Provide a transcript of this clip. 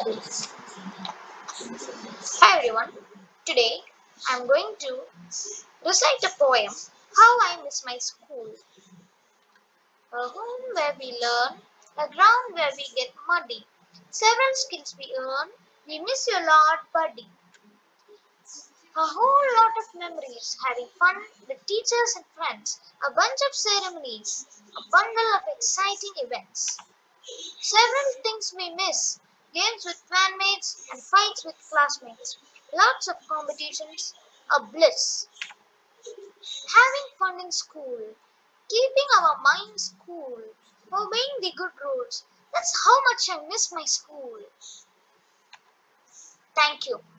Hi everyone, today I'm going to recite a poem, How I Miss My School. A home where we learn, a ground where we get muddy, several skills we earn, we miss you a lot, buddy. A whole lot of memories, having fun with teachers and friends, a bunch of ceremonies, a bundle of exciting events. Several things we miss, games with bandmates and fights with classmates, lots of competitions, a bliss. Having fun in school, keeping our minds cool, obeying the good rules, that's how much I miss my school. Thank you.